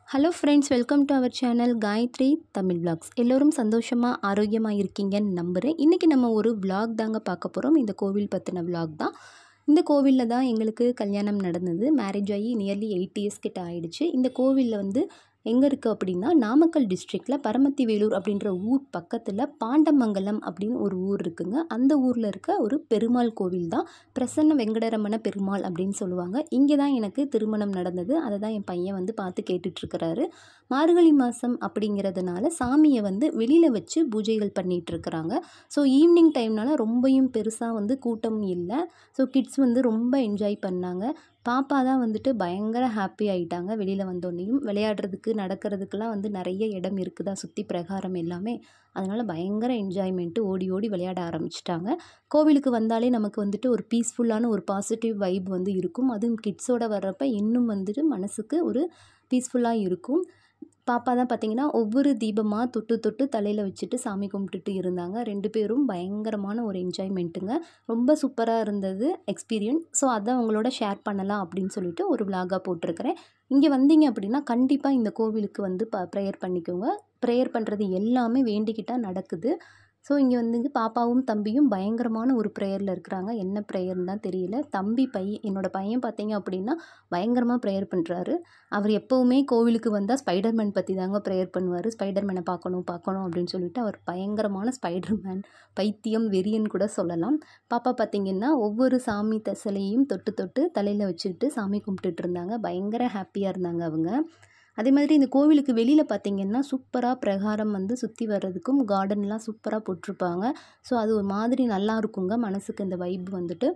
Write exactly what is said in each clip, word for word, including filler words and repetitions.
Hello friends, welcome to our channel Gayathri Tamil vlogs. எல்லோரும் சந்தோஷமாக ஆரோக்கியமாக இருக்கீங்கன்னு நம்புகிறேன். இன்றைக்கி நம்ம ஒரு விளாக் தாங்க பார்க்க போகிறோம். இந்த கோவில் பற்றின விளாக் தான். இந்த கோவிலில் தான் எங்களுக்கு கல்யாணம் நடந்தது. மேரேஜ் ஆகி நியர்லி எயிட் இயர்ஸ் கிட்ட ஆகிடுச்சு. இந்த கோவிலில் வந்து எங்கே இருக்குது அப்படின்னா, நாமக்கல் டிஸ்ட்ரிக்டில் பரமத்தி வேலூர் அப்படின்ற ஊர் பக்கத்தில் பாண்டமங்கலம் அப்படின்னு ஒரு ஊர் இருக்குங்க. அந்த ஊரில் இருக்க ஒரு பெருமாள் கோவில் தான் பிரசன்ன வெங்கடரமண பெருமாள் அப்படின்னு சொல்லுவாங்க. இங்கே தான் எனக்கு திருமணம் நடந்தது. அதை தான் என் பையன் வந்து பார்த்து கேட்டுட்ருக்கிறாரு. மார்கழி மாதம் அப்படிங்கிறதுனால சாமியை வந்து வெளியில் வச்சு பூஜைகள் பண்ணிகிட்ருக்குறாங்க. ஸோ ஈவினிங் டைம்னால ரொம்பவும் பெருசாக வந்து கூட்டம் இல்லை. ஸோ கிட்ஸ் வந்து ரொம்ப என்ஜாய் பண்ணாங்க. பாப்பா தான் வந்துட்டு பயங்கர ஹாப்பி ஆகிட்டாங்க. வெளியில் வந்தோடனையும் விளையாடுறதுக்கு நடக்கிறதுக்கெலாம் வந்து நிறைய இடம் இருக்குதா சுற்றி பிரகாரம் எல்லாமே. அதனால் பயங்கர என்ஜாய்மெண்ட்டு, ஓடி ஓடி விளையாட ஆரம்பிச்சிட்டாங்க. கோவிலுக்கு வந்தாலே நமக்கு வந்துட்டு ஒரு பீஸ்ஃபுல்லான ஒரு பாசிட்டிவ் வைப் வந்து இருக்கும். அதுவும் கிட்ஸோடு வர்றப்ப இன்னும் வந்துட்டு மனசுக்கு ஒரு பீஸ்ஃபுல்லாக இருக்கும். பாப்பா தான் பார்த்திங்கன்னா ஒவ்வொரு தீபமாக தொட்டு தொட்டு தலையில் வச்சுட்டு சாமி கும்பிட்டுட்டு இருந்தாங்க. ரெண்டு பேரும் பயங்கரமான ஒரு என்ஜாய்மெண்ட்டுங்க. ரொம்ப சூப்பராக இருந்தது எக்ஸ்பீரியன்ஸ். ஸோ அதை உங்களோட ஷேர் பண்ணலாம் அப்படின்னு சொல்லிட்டு ஒரு விளாகாக போட்டிருக்கிறேன். இங்கே வந்தீங்க அப்படின்னா கண்டிப்பாக இந்த கோவிலுக்கு வந்து ப ப்ரேயர் பண்ணிக்கோங்க. ப்ரேயர் பண்ணுறது எல்லாமே வேண்டிக்கிட்டால் நடக்குது. ஸோ இங்கே வந்து பாப்பாவும் தம்பியும் பயங்கரமான ஒரு ப்ரேயரில் இருக்கிறாங்க. என்ன ப்ரேயர்னு தான் தெரியல. தம்பி பையன் என்னோடய பையன் பார்த்திங்க அப்படின்னா பயங்கரமாக ப்ரேயர் பண்ணுறாரு. அவர் எப்போவுமே கோவிலுக்கு வந்தால் ஸ்பைடர்மேன் பற்றி தாங்க ப்ரேயர் பண்ணுவார். ஸ்பைடர்மேனை பார்க்கணும் பார்க்கணும் அப்படின்னு சொல்லிட்டு அவர் பயங்கரமான ஸ்பைடர்மேன் பைத்தியம் வெறியன் கூட சொல்லலாம். பாப்பா பார்த்திங்கன்னா ஒவ்வொரு சாமி தசலையும் தொட்டு தொட்டு தலையில் வச்சுக்கிட்டு சாமி கும்பிட்டுட்டு இருந்தாங்க. பயங்கர ஹாப்பியாக இருந்தாங்க அவங்க. அதே மாதிரி இந்த கோவிலுக்கு வெளியில் பார்த்திங்கன்னா சூப்பராக பிரகாரம் வந்து சுற்றி வர்றதுக்கும் கார்டன்லாம் சூப்பராக போட்டிருப்பாங்க. ஸோ அது ஒரு மாதிரி நல்லா இருக்குங்க மனசுக்கு இந்த வைப் வந்துட்டு.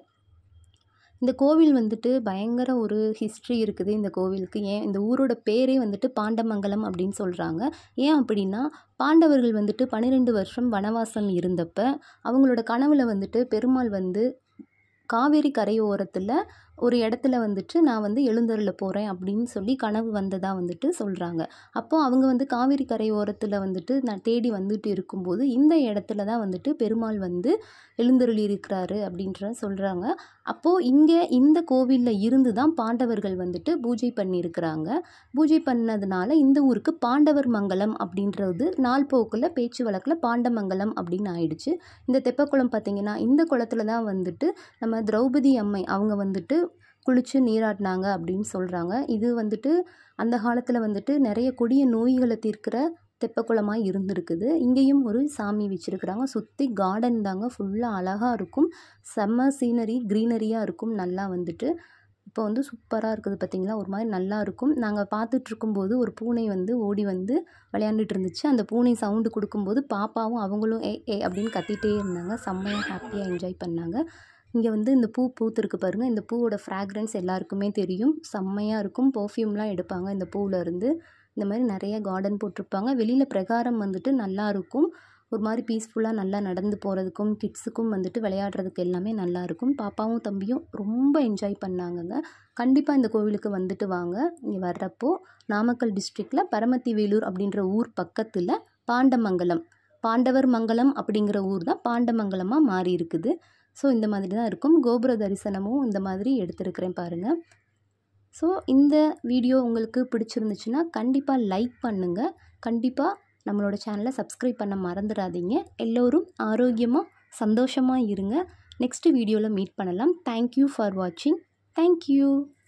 இந்த கோவில் வந்துட்டு பயங்கர ஒரு ஹிஸ்ட்ரி இருக்குது இந்த கோவிலுக்கு. ஏன் இந்த ஊரோட பேரே வந்துட்டு பாண்டமங்கலம் அப்படின்னு சொல்கிறாங்க. ஏன் அப்படின்னா, பாண்டவர்கள் வந்துட்டு பன்னிரெண்டு வருஷம் வனவாசம் இருந்தப்ப அவங்களோட கனவுல வந்துட்டு பெருமாள் வந்து காவேரி கரையோரத்தில் ஒரு இடத்துல வந்துட்டு நான் வந்து எழுந்தருள போகிறேன் அப்படின்னு சொல்லி கனவு வந்ததாக வந்துட்டு சொல்கிறாங்க. அப்போது அவங்க வந்து காவேரி கரையோரத்தில் வந்துட்டு நான் தேடி வந்துட்டு இருக்கும்போது இந்த இடத்துல தான் வந்துட்டு பெருமாள் வந்து எழுந்தருளி இருக்கிறாரு அப்படின்ற சொல்கிறாங்க. அப்போது இங்கே இந்த கோவிலில் இருந்து தான் பாண்டவர்கள் வந்துட்டு பூஜை பண்ணியிருக்கிறாங்க. பூஜை பண்ணதுனால இந்த ஊருக்கு பாண்டவர் மங்கலம் அப்படின்றது நாள் போக்கில் பேச்சு வழக்கில் பாண்டமங்கலம் அப்படின்னு ஆயிடுச்சு. இந்த தெப்பக்குளம் பார்த்திங்கன்னா இந்த குளத்துல தான் வந்துட்டு நம்ம திரௌபதி அம்மை அவங்க வந்துட்டு குளித்து நீராடினாங்க அப்படின்னு சொல்கிறாங்க. இது வந்துட்டு அந்த காலத்தில் வந்துட்டு நிறைய கொடிய நோய்களை தீர்க்கிற தெப்பக்குளமாக இருந்திருக்குது. இங்கேயும் ஒரு சாமி வச்சுருக்குறாங்க. சுற்றி கார்டன் தாங்க, ஃபுல்லாக அழகாக இருக்கும். செம்ம சீனரி க்ரீனரியாக இருக்கும். நல்லா வந்துட்டு இப்போ வந்து சூப்பராக இருக்குது பார்த்திங்களா, ஒரு மாதிரி நல்லா இருக்கும். நாங்கள் பார்த்துட்ருக்கும்போது ஒரு பூனை வந்து ஓடி வந்து விளையாண்டுட்டு இருந்துச்சு. அந்த பூனை சவுண்டு கொடுக்கும்போது பாப்பாவும் அவங்களும் ஏ ஏ அப்படின்னு கத்திகிட்டே இருந்தாங்க. செம்மையாக ஹாப்பியாக என்ஜாய் பண்ணாங்க. இங்கே வந்து இந்த பூ பூத்துருக்கு பாருங்கள். இந்த பூவோட ஃப்ராக்ரன்ஸ் எல்லாருக்குமே தெரியும். செம்மையாக இருக்கும். பர்ஃப்யூம்லாம் எடுப்பாங்க இந்த பூவிலேருந்து. இந்த மாதிரி நிறைய கார்டன் போட்டிருப்பாங்க. வெளியில் பிரகாரம் வந்துட்டு நல்லாயிருக்கும். ஒரு மாதிரி பீஸ்ஃபுல்லாக நல்லா நடந்து போகிறதுக்கும் கிட்ஸுக்கும் வந்துட்டு விளையாடுறதுக்கு எல்லாமே நல்லாயிருக்கும். பாப்பாவும் தம்பியும் ரொம்ப என்ஜாய் பண்ணாங்கங்க. கண்டிப்பாக இந்த கோவிலுக்கு வந்துட்டு வாங்க. இங்கே வர்றப்போ நாமக்கல் டிஸ்ட்ரிக்டில் பரமத்தி வேலூர் அப்படின்ற ஊர் பக்கத்தில் பாண்டமங்கலம், பாண்டவர் மங்கலம் அப்படிங்கிற ஊர் தான் பாண்டமங்கலமாக மாறி இருக்குது. ஸோ இந்த மாதிரி தான் இருக்கும். கோபுர தரிசனமும் இந்த மாதிரி எடுத்திருக்கிறேன் பாருங்கள். ஸோ இந்த வீடியோ உங்களுக்கு பிடிச்சிருந்துச்சுன்னா கண்டிப்பாக லைக் பண்ணுங்கள். கண்டிப்பாக நம்மளோட சேனலை சப்ஸ்கிரைப் பண்ண மறந்துடாதீங்க. எல்லோரும் ஆரோக்கியமாக சந்தோஷமாக இருங்க. நெக்ஸ்ட் வீடியோவில் மீட் பண்ணலாம். தேங்க்யூ ஃபார் வாட்சிங். தேங்க்யூ.